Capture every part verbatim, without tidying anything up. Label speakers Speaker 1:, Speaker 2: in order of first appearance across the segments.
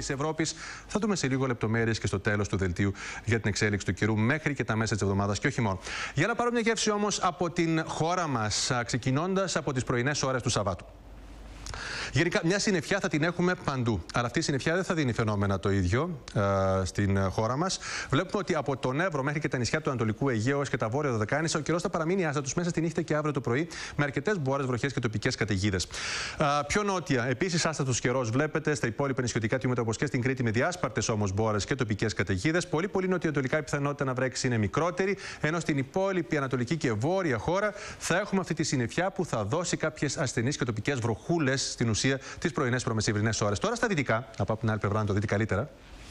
Speaker 1: της Ευρώπης. Θα δούμε σε λίγο λεπτομέρειες και στο τέλος του δελτίου για την εξέλιξη του καιρού μέχρι και τα μέσα της εβδομάδας και όχι μόνο. Για να πάρουμε μια γεύση όμως από την χώρα μας, ξεκινώντας από τις πρωινές ώρες του Σαββάτου. Γενικά, μια συννεφιά θα την έχουμε παντού. Αλλά αυτή η συννεφιά δεν θα δίνει φαινόμενα το ίδιο ε, στην χώρα μας. Βλέπουμε ότι από τον Εύρο μέχρι και τα νησιά του Ανατολικού Αιγαίου έως και τα βόρεια Δωδεκάνησα, ο καιρός θα παραμείνει άστατος μέσα στη νύχτα και αύριο το πρωί, με αρκετές μπόρες, βροχές και τοπικές καταιγίδες. Ε, πιο νότια, επίσης άστατος καιρός βλέπετε στα υπόλοιπα νησιωτικά τμήματα όπως και στην Κρήτη, με διάσπαρτες όμως μπόρες και τοπικές καταιγίδες. Πολύ, πολύ νοτιοανατολικά η πιθανότητα να βρέξει είναι μικρότερη, ενώ στην υπόλοιπη ανατολική και βόρεια χώρα θα έχουμε αυτή τη συννεφιά που θα δώσει κάποιες ασθενείς και τοπικές βροχούλες στην ουσία τις πρωινές προμεσημβρινές ώρες. Τώρα στα δυτικά, από την άλλη πλευρά να το δείτε καλύτερα,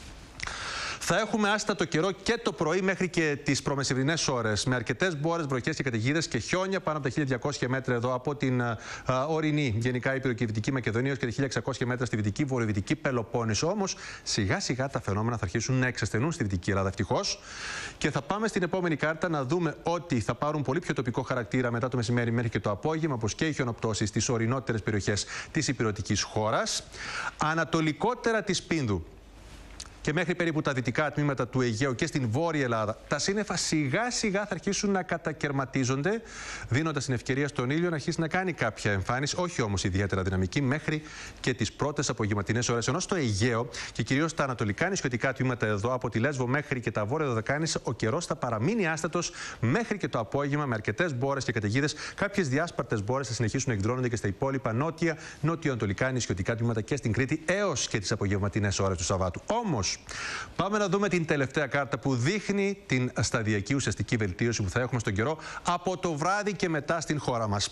Speaker 1: θα έχουμε άστατο καιρό και το πρωί μέχρι και τις προμεσημβρινές ώρες, με αρκετές μπόρες, βροχές και καταιγίδες και χιόνια πάνω από τα χίλια διακόσια μέτρα εδώ από την α, α, ορεινή γενικά Ήπειρο και Δυτική Μακεδονία, και τα χίλια εξακόσια μέτρα στη Δυτική Βορειοδυτική Πελοπόννησο. Όμως σιγά σιγά τα φαινόμενα θα αρχίσουν να εξασθενούν στη Δυτική Ελλάδα, ευτυχώς. Και θα πάμε στην επόμενη κάρτα να δούμε ότι θα πάρουν πολύ πιο τοπικό χαρακτήρα μετά το μεσημέρι μέχρι και το απόγευμα, όπως και οι χιονοπτώσεις στις ορεινότερες περιοχές της υπηρετικής χώρας. Ανατολικότερα της Πίνδου και μέχρι περίπου τα δυτικά τμήματα του Αιγαίου και στην Βόρεια Ελλάδα, τα σύννεφα σιγά σιγά θα αρχίσουν να κατακερματίζονται, δίνοντας την ευκαιρία στον ήλιο να αρχίσει να κάνει κάποια εμφάνιση, όχι όμως ιδιαίτερα δυναμική, μέχρι και τις πρώτες απογευματινές ώρες. Ενώ στο Αιγαίο και κυρίως στα ανατολικά νησιωτικά τμήματα εδώ, από τη Λέσβο μέχρι και τα βόρεια Δωδεκάνησα, ο καιρός θα παραμείνει άστατος μέχρι και το απόγευμα, με αρκετές μπόρες και καταιγίδες. Κάποιες διάσπαρτες μπόρες θα συνεχίσουν να εκδηλώνονται και στα υπόλοιπα νότια, νότιο-ανατολικά νησιωτικά τμήματα και στην Κρήτη έως και τις απογευματινές ώρες του Σαββάτου. Όμως, πάμε να δούμε την τελευταία κάρτα που δείχνει την σταδιακή ουσιαστική βελτίωση που θα έχουμε στον καιρό από το βράδυ και μετά στην χώρα μας.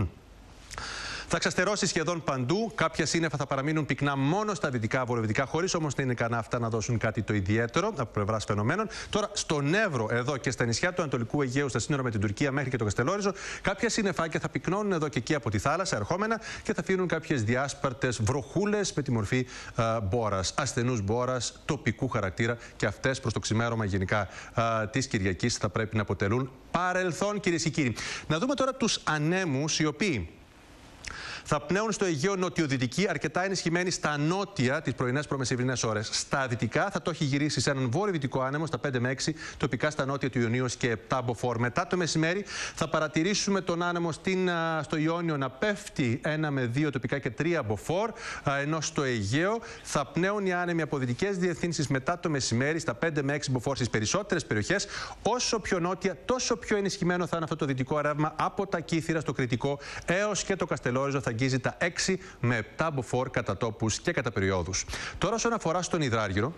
Speaker 1: Θα ξαστερώσει σχεδόν παντού. Κάποια σύννεφα θα παραμείνουν πυκνά μόνο στα δυτικά βορειοδυτικά, χωρίς όμως να είναι ικανά αυτά να δώσουν κάτι το ιδιαίτερο από πλευράς φαινομένων. Τώρα, στον Εύρο εδώ και στα νησιά του Ανατολικού Αιγαίου, στα σύνορα με την Τουρκία μέχρι και το Καστελόριζο, κάποια σύννεφάκια θα πυκνώνουν εδώ και εκεί από τη θάλασσα ερχόμενα και θα αφήνουν κάποιες διάσπαρτες βροχούλες με τη μορφή μπόρας, ασθενούς μπόρας, τοπικού χαρακτήρα, και αυτές προς το ξημέρωμα γενικά της Κυριακής θα πρέπει να αποτελούν παρελθόν, κυρίες και κύριοι. Να δούμε τώρα τους ανέμους, οι οποίοι θα πνέουν στο Αιγαίο νοτιοδυτική, αρκετά ενισχυμένη στα νότια τις πρωινές προμεσημβρινές ώρες. Στα δυτικά θα το έχει γυρίσει σε έναν βόρειο-δυτικό άνεμο στα πέντε με έξι, τοπικά στα νότια του Ιωνίου και επτά μποφόρ. Μετά το μεσημέρι θα παρατηρήσουμε τον άνεμο στην, στο Ιόνιο να πέφτει ένα με δύο, τοπικά και τρία μποφόρ, ενώ στο Αιγαίο θα πνέουν οι άνεμοι από δυτικές διευθύνσεις μετά το μεσημέρι στα πέντε με έξι μποφόρ στις περισσότερες περιοχές. Όσο πιο νότια, τόσο πιο ενισχυμένο θα είναι αυτό το δυτικό ρεύμα από τα Κύθυρα στο Κρητικό έως και το Καστελόριζο. Θα αγγίζει τα έξι με επτά μποφόρ κατά τόπους και κατά περιόδους. Τώρα, όσον αφορά στον Υδράργυρο,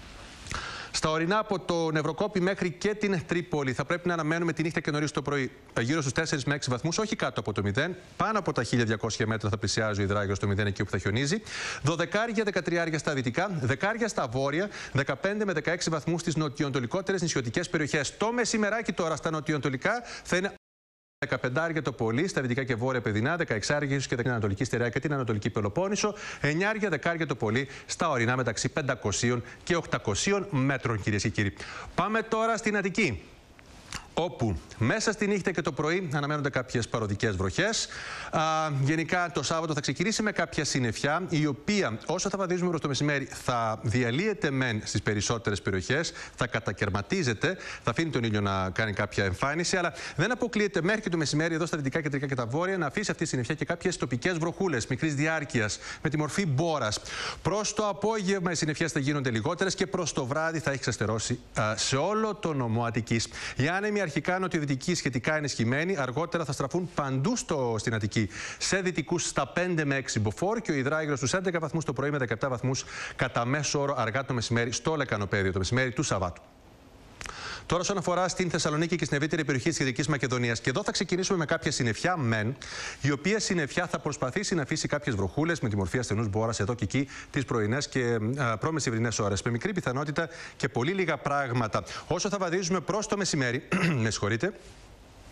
Speaker 1: στα ορεινά από το Νευροκόπη μέχρι και την Τρίπολη θα πρέπει να αναμένουμε τη νύχτα και νωρίς το πρωί γύρω στους τέσσερα με έξι βαθμούς, όχι κάτω από το μηδέν. Πάνω από τα χίλια διακόσια μέτρα θα πλησιάζει ο Υδράργυρος στο μηδέν, εκεί όπου θα χιονίζει. δωδεκάρια με δεκατρία στα δυτικά, δεκάρια στα βόρεια, δεκαπέντε με δεκαέξι βαθμούς στις νοτιοανατολικότερες νησιωτικές περιοχές. Το μεσημεράκι τώρα στα νοτιοανατολικά θα είναι δεκαπέντε το πολύ, στα δυτικά και βόρεια παιδινά, δεκαέξι ίσως και την Ανατολική Στερεά και την Ανατολική Πελοπόννησο, εννιά δεκάρια το πολύ στα ορεινά μεταξύ πεντακοσίων και οκτακοσίων μέτρων, κυρίες και κύριοι. Πάμε τώρα στην Αττική, όπου μέσα στη νύχτα και το πρωί αναμένονται κάποιες παροδικές βροχές. Α, γενικά το Σάββατο θα ξεκινήσει με κάποια συννεφιά, η οποία όσο θα βαδίζουμε προς το μεσημέρι θα διαλύεται μεν στις περισσότερες περιοχές, θα κατακερματίζεται, θα αφήνει τον ήλιο να κάνει κάποια εμφάνιση, αλλά δεν αποκλείεται μέχρι και το μεσημέρι εδώ στα δυτικά, κεντρικά και τα βόρεια να αφήσει αυτή η συννεφιά και κάποιες τοπικές βροχούλες μικρής διάρκειας με τη μορφή μπόρας. Προς το απόγευμα οι συννεφιές θα γίνονται λιγότερες και προς το βράδυ θα έχει ξαστερώσει α, σε όλο το νομό Αττικής. Οι άνεμοι αρχικά νοτιοδυτικοί σχετικά ενισχυμένοι, αργότερα θα στραφούν παντού στο, στην Αττική. Σε δυτικούς στα πέντε με έξι μποφόρ και ο Υδράργυρος στους έντεκα βαθμούς το πρωί με δεκαεπτά βαθμούς κατά μέσο όρο αργά το μεσημέρι στο Λεκανοπέδιο, το μεσημέρι του Σαββάτου. Τώρα, όσον αφορά στην Θεσσαλονίκη και στην ευρύτερη περιοχή της Δυτικής Μακεδονίας, και εδώ θα ξεκινήσουμε με κάποια συννεφιά μεν, η οποία συννεφιά θα προσπαθήσει να αφήσει κάποιες βροχούλες με τη μορφή ασθενούς μπόρας εδώ και εκεί τις πρωινές και προμεσημβρινές ώρες, με μικρή πιθανότητα και πολύ λίγα πράγματα. Όσο θα βαδίζουμε προς το μεσημέρι, με συγχωρείτε,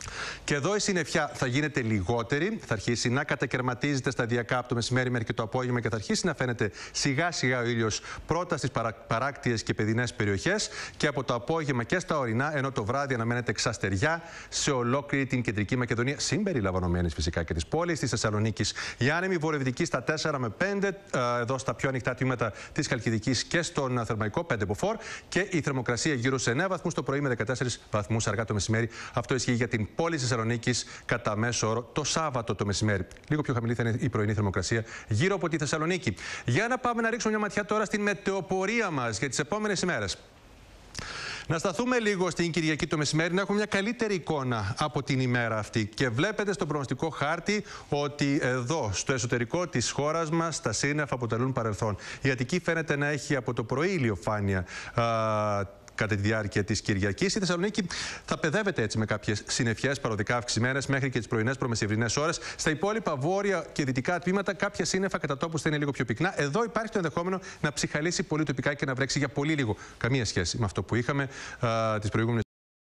Speaker 1: Και εδώ η συννεφιά θα γίνεται λιγότερη, θα αρχίσει να κατακαιρματίζεται σταδιακά από το μεσημέρι μέχρι και το απόγευμα και θα αρχίσει να φαίνεται σιγά σιγά ο ήλιος πρώτα στις παρα... παράκτιες και παιδινές περιοχές και από το απόγευμα και στα ορεινά, ενώ το βράδυ αναμένεται εξαστεριά σε ολόκληρη την κεντρική Μακεδονία, συμπεριλαμβανομένης φυσικά και της πόλης της Θεσσαλονίκης. Η άνεμη βορειοδυτική στα τέσσερα με πέντε, εδώ στα πιο ανοιχτά τμήματα της Χαλκιδικής και στον Θερμαϊκό πέντε μποφόρ και η θερμοκρασία γύρω σε εννέα βαθμούς το πρωί με δεκατέσσερις βαθμούς αργά το μεσημέρι. Αυτό ισχύει για την πόλη της Θεσσαλονίκης κατά μέσο όρο το Σάββατο το μεσημέρι. Λίγο πιο χαμηλή θα είναι η πρωινή θερμοκρασία γύρω από τη Θεσσαλονίκη. Για να πάμε να ρίξουμε μια ματιά τώρα στην μετεοπορία μας για τις επόμενες ημέρες. Να σταθούμε λίγο στην Κυριακή το μεσημέρι, να έχουμε μια καλύτερη εικόνα από την ημέρα αυτή. Και βλέπετε στον προγνωστικό χάρτη ότι εδώ, στο εσωτερικό της χώρας μας, τα σύννεφα αποτελούν παρελθόν. Η Αττική φαίνεται να έχει από το πρωί ηλιοφάνεια α, κατά τη διάρκεια της Κυριακής. Η Θεσσαλονίκη θα παιδεύεται έτσι με κάποιες συννεφιές παροδικά αυξημένες μέχρι και τις πρωινές προμεσημβρινές ώρες. Στα υπόλοιπα βόρεια και δυτικά τμήματα, κάποια σύννεφα κατά τόπους θα είναι λίγο πιο πυκνά. Εδώ υπάρχει το ενδεχόμενο να ψυχαλίσει πολύ τοπικά και να βρέξει για πολύ λίγο. Καμία σχέση με αυτό που είχαμε α, τις προηγούμενες.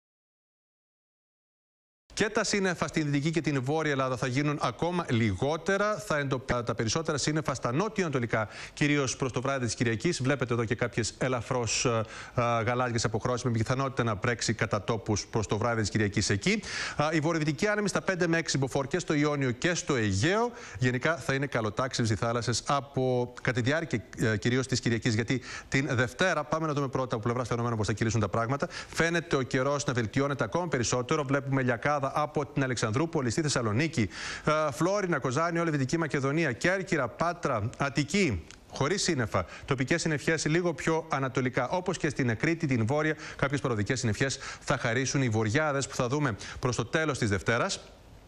Speaker 1: Και τα σύννεφα στην Δυτική και την Βόρεια Ελλάδα θα γίνουν ακόμα λιγότερα. Θα εντοπίσουν τα περισσότερα σύννεφα στα νότιο-ανατολικά, κυρίως προς το βράδυ της Κυριακής. Βλέπετε εδώ και κάποιες ελαφρώς γαλάζιες αποχρώσεις με πιθανότητα να βρέξει κατά τόπους προς το βράδυ της Κυριακής εκεί. Α, η βορειοδυτική άνεμη στα πέντε με έξι μποφόρ και στο Ιόνιο και στο Αιγαίο. Γενικά θα είναι καλοτάξιες οι θάλασσες από κατά τη διάρκεια κυρίως της Κυριακής. Γιατί την Δευτέρα, πάμε να δούμε πρώτα από πλευράς φαινομένων πώς θα κυλήσουν τα πράγματα. Φαίνεται ο καιρός να βελτιώνεται ακόμα περισσότερο. Βλέπουμε λιακάδα από την Αλεξανδρούπολη στη Θεσσαλονίκη, Φλόρινα, Κοζάνη, όλη η Δυτική Μακεδονία, Κέρκυρα, Πάτρα, Αττική. Χωρίς σύννεφα. Τοπικές συννεφιές λίγο πιο ανατολικά. Όπως και στην Κρήτη, την Βόρεια, κάποιες παροδικές συννεφιές θα χαρίσουν οι βοριάδες που θα δούμε προς το τέλος της Δευτέρας.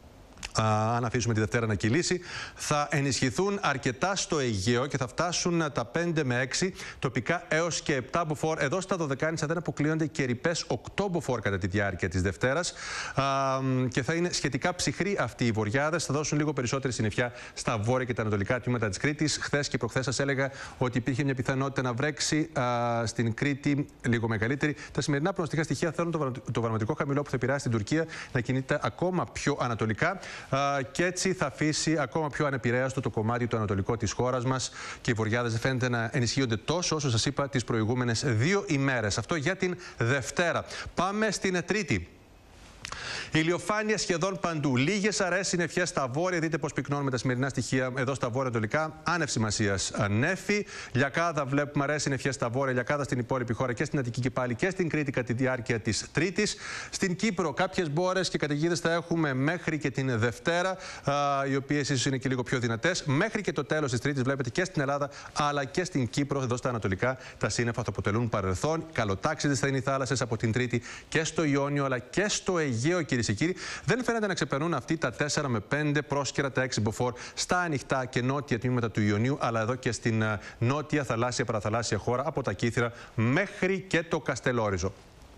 Speaker 1: Α, αν αφήσουμε τη Δευτέρα να κυλήσει, θα ενισχυθούν αρκετά στο Αιγαίο και θα φτάσουν τα πέντε με έξι, τοπικά έως και επτά μποφόρ. Εδώ στα Δωδεκάνησα δεν αποκλείονται και ρηπές οκτώ μποφόρ κατά τη διάρκεια της Δευτέρας. Α, και θα είναι σχετικά ψυχροί αυτοί οι βοριάδες. Θα δώσουν λίγο περισσότερη συννεφιά στα βόρεια και τα ανατολικά τμήματα της Κρήτης. Χθες και προχθές σας έλεγα ότι υπήρχε μια πιθανότητα να βρέξει α, στην Κρήτη λίγο μεγαλύτερη. Τα σημερινά προνοστικά στοιχεία θέλουν το, το βαρομετρικό χαμηλό που θα επηρεάσει την Τουρκία να κινείται ακόμα πιο ανατολικά. Uh, και έτσι θα αφήσει ακόμα πιο ανεπηρέαστο το κομμάτι του ανατολικό της χώρας μας και οι βοριάδες δεν φαίνεται να ενισχύονται τόσο όσο σας είπα τις προηγούμενες δύο ημέρες. Αυτό για την Δευτέρα. Πάμε στην Τρίτη. Ηλιοφάνεια σχεδόν παντού. Λίγες αραιές συννεφιές στα βόρεια. Δείτε πώς πυκνώνουμε τα σημερινά στοιχεία εδώ στα βόρεια-ανατολικά. Άνευ σημασίας νέφη. Λιακάδα, βλέπουμε αραιές συννεφιές στα βόρεια. Λιακάδα στην υπόλοιπη χώρα και στην Αττική και πάλι και στην Κρήτη κατά τη διάρκεια της Τρίτης. Στην Κύπρο, κάποιες μπόρες και καταιγίδες θα έχουμε μέχρι και την Δευτέρα, α, οι οποίες ίσως είναι και λίγο πιο δυνατές. Μέχρι και το τέλος της Τρίτης, βλέπετε και στην Ελλάδα αλλά και στην Κύπρο, εδώ στα ανατολικά, τα σύννεφα θα αποτελούν παρελθόν. Καλοτάξιδες θα είναι οι θάλασσες από την Τρίτη και στο Ιόνιο αλλά και στο Αιγαίο. Κυρίες και κύριοι, δεν φαίνεται να ξεπερνούν αυτοί τα τέσσερα με πέντε, πρόσκαιρα τα έξι μποφόρ στα ανοιχτά και νότια τμήματα του Ιωνίου, αλλά εδώ και στην νότια θαλάσσια παραθαλάσσια χώρα από τα Κύθυρα μέχρι και το Καστελόριζο.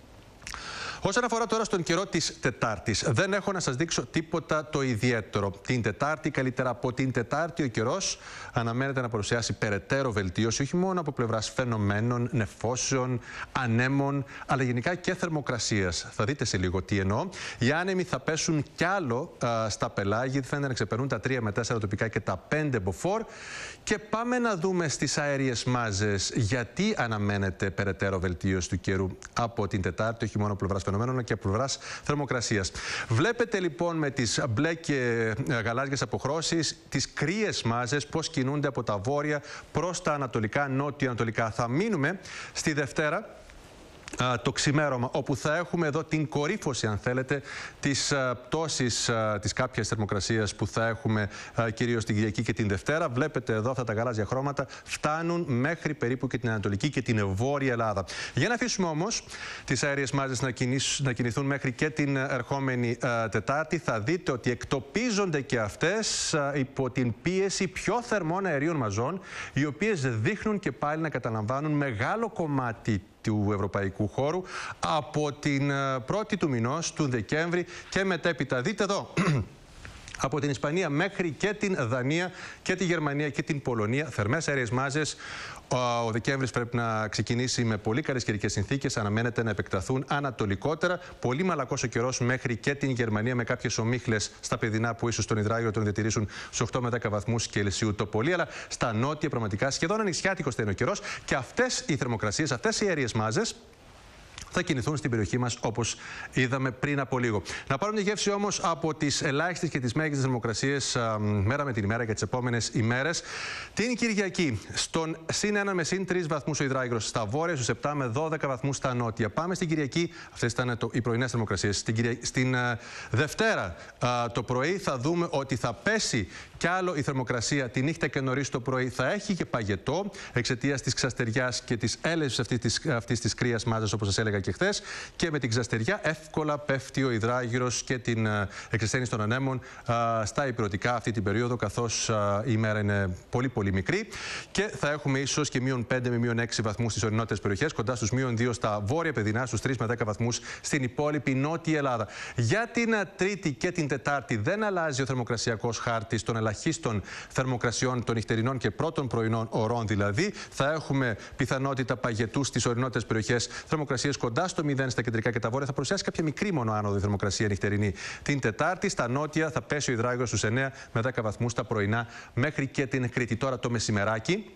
Speaker 1: Όσον αφορά τώρα στον καιρό της Τετάρτης, δεν έχω να σας δείξω τίποτα το ιδιαίτερο. Την Τετάρτη, καλύτερα από την Τετάρτη, ο καιρός αναμένεται να παρουσιάσει περαιτέρω βελτίωση, όχι μόνο από πλευράς φαινομένων, νεφώσεων, ανέμων, αλλά γενικά και θερμοκρασίας. Θα δείτε σε λίγο τι εννοώ. Οι άνεμοι θα πέσουν κι άλλο α, στα πελάγη, φαίνεται να ξεπερνούν τα τρία με τέσσερα τοπικά και τα πέντε μποφόρ. Και πάμε να δούμε στις αέριες μάζες γιατί αναμένεται περαιτέρω βελτίωση του καιρού από την Τετάρτη, όχι μόνο από πλευράς φαινομένων και από πλευράς θερμοκρασίας. Βλέπετε λοιπόν με τις μπλε και γαλάζιες αποχρώσεις τις κρύες μάζες πώς κινούνται από τα βόρεια προς τα ανατολικά, νότιο-ανατολικά. Θα μείνουμε στη Δευτέρα, το ξημέρωμα, όπου θα έχουμε εδώ την κορύφωση, αν θέλετε, της πτώσης της κάποιας θερμοκρασίας που θα έχουμε κυρίως την Κυριακή και την Δευτέρα. Βλέπετε εδώ αυτά τα γαλάζια χρώματα φτάνουν μέχρι περίπου και την Ανατολική και την Βόρεια Ελλάδα. Για να αφήσουμε όμως τις αέριες μάζες να, να κινηθούν μέχρι και την ερχόμενη Τετάρτη, θα δείτε ότι εκτοπίζονται και αυτές υπό την πίεση πιο θερμών αερίων μαζών, οι οποίες δείχνουν και πάλι να καταλαμβάνουν μεγάλο κομμάτι του ευρωπαϊκού χώρου από την πρώτη του μηνός, του Δεκέμβρη και μετέπειτα. Δείτε εδώ. Από την Ισπανία μέχρι και την Δανία και τη Γερμανία και την Πολωνία. Θερμές αέριες μάζες. Ο Δεκέμβρης πρέπει να ξεκινήσει με πολύ καλές καιρικές συνθήκες. Αναμένεται να επεκταθούν ανατολικότερα. Πολύ μαλακός ο καιρός μέχρι και την Γερμανία, με κάποιες ομίχλες στα παιδινά που ίσως τον υδράγυρο τον διατηρήσουν στους οκτώ με δέκα βαθμούς Κελσίου το πολύ. Αλλά στα νότια πραγματικά σχεδόν ανοιξιάτικος θα είναι ο καιρός. Και αυτές οι θερμοκρασίες, αυτές οι αέριες μάζες θα κινηθούν στην περιοχή μας, όπως είδαμε πριν από λίγο. Να πάρουμε μια γεύση όμως από τις ελάχιστες και τις μέγιστες θερμοκρασίες μέρα με την ημέρα για τις επόμενες ημέρες. Την Κυριακή, στον συν ένα με συν τρεις βαθμούς ο υδράγυρος στα βόρεια, στους επτά με δώδεκα βαθμούς στα νότια. Πάμε στην Κυριακή, αυτές ήταν το, οι πρωινές θερμοκρασίες. Στην, Κυρια... στην uh, Δευτέρα uh, το πρωί θα δούμε ότι θα πέσει κι άλλο η θερμοκρασία τη νύχτα και νωρίς το πρωί. Θα έχει και παγετό εξαιτίας της ξαστεριάς και της έλευσης αυτής της, αυτής της κρύας μάζας, όπως σας έλεγα και χθες. Και με την ξαστεριά εύκολα πέφτει ο υδράγυρος και την uh, εξασθένιση των ανέμων uh, στα ηπειρωτικά αυτή την περίοδο, καθώς uh, η ημέρα είναι πολύ πολύ μικρή. Και θα έχουμε ίσως και μείον πέντε με μείον έξι βαθμούς στις ορεινότερες περιοχές, κοντά στους μείον δύο στα βόρεια παιδινά, στους τρεις με δέκα βαθμούς στην υπόλοιπη Νότια Ελλάδα. Για την uh, Τρίτη και την Τετάρτη δεν αλλάζει ο θερμοκρασιακός χάρτης των ελαχίστων θερμοκρασιών των νυχτερινών και πρώτων πρωινών ωρών, δηλαδή. Θα έχουμε πιθανότητα παγετού στις ορεινότερες περιοχές, θερμοκρασίες κοντά στο μηδέν στα κεντρικά και τα βόρεια. Θα παρουσιάσει κάποια μικρή μόνο άνοδο η θερμοκρασία νυχτερινή. Την Τετάρτη στα νότια θα πέσει ο υδράγυρος στους εννέα με δέκα βαθμούς τα πρωινά μέχρι και την Κρήτη. Τώρα το μεσημεράκι.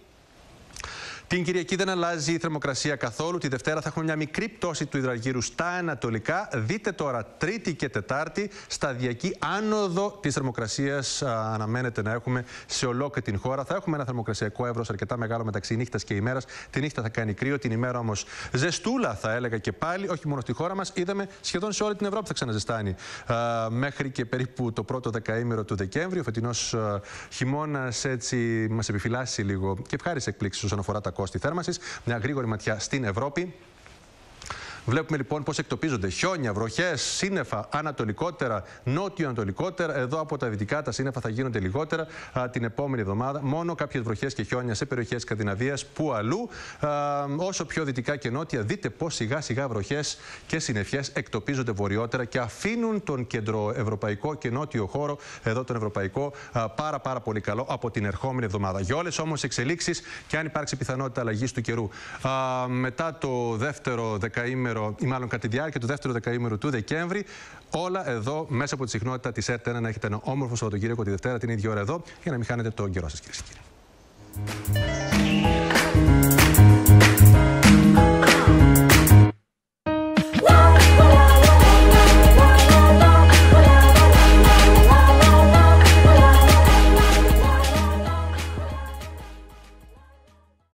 Speaker 1: Την Κυριακή δεν αλλάζει η θερμοκρασία καθόλου. Τη Δευτέρα θα έχουμε μια μικρή πτώση του υδραγύρου στα ανατολικά. Δείτε τώρα Τρίτη και Τετάρτη σταδιακή άνοδο της θερμοκρασίας αναμένεται να έχουμε σε ολόκληρη την χώρα. Θα έχουμε ένα θερμοκρασιακό εύρος αρκετά μεγάλο μεταξύ νύχτας και ημέρας. Τη νύχτα θα κάνει κρύο, την ημέρα όμως ζεστούλα θα έλεγα και πάλι. Όχι μόνο στη χώρα μας, είδαμε σχεδόν σε όλη την Ευρώπη θα ξαναζεστάνει. Α, μέχρι και περίπου το πρώτο δεκαήμερο του Δεκέμβρη. Ο φετινός χειμώνας έτσι μας επιφυλάσσει λίγο και ευχάρισε εκπλήξεις όσον αφορά τα κόστη θέρμανσης. Μια γρήγορη ματιά στην Ευρώπη. Βλέπουμε λοιπόν πώς εκτοπίζονται χιόνια, βροχές, σύννεφα ανατολικότερα, νότιο-ανατολικότερα. Εδώ από τα δυτικά τα σύννεφα θα γίνονται λιγότερα α, την επόμενη εβδομάδα. Μόνο κάποιες βροχές και χιόνια σε περιοχές Σκανδιναβίας, που αλλού. Α, όσο πιο δυτικά και νότια, δείτε πώς σιγά σιγά βροχές και συννεφιές εκτοπίζονται βορειότερα και αφήνουν τον κεντροευρωπαϊκό και νότιο χώρο, εδώ τον ευρωπαϊκό, α, πάρα πάρα πολύ καλό από την ερχόμενη εβδομάδα. Για όλες όμως εξελίξεις και αν υπάρξει πιθανότητα αλλαγής του καιρού α, μετά το δεύτερο δεκαήμερο, ή μάλλον κατά τη διάρκεια του δεύτερου δεκαήμερου του Δεκέμβρη, όλα εδώ μέσα από τη συχνότητα της ΕΡΤ ένα να έχετε ένα όμορφο Σαββατοκύριακο τη Δευτέρα την ίδια ώρα εδώ, για να μην χάνετε τον καιρό σας, κυρίες και κύριοι.